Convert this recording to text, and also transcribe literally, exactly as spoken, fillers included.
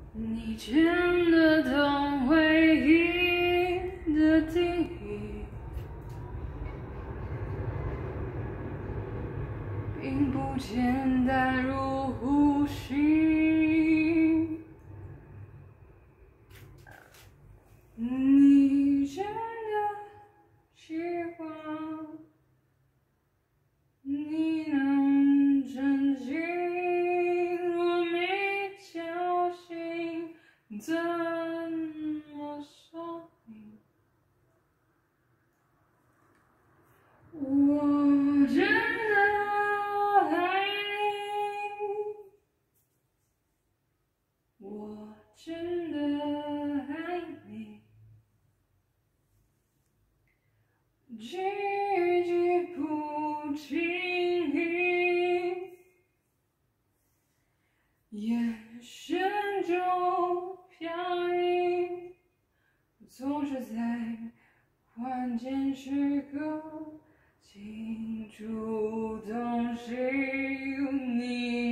你真的懂回忆的定义，并不简单如呼吸。你真的希望你能珍惜我没侥幸，怎么说明？我真的爱你，我真的爱你，句句不经意，眼神中飘逸，总是在关键时刻清楚洞悉你。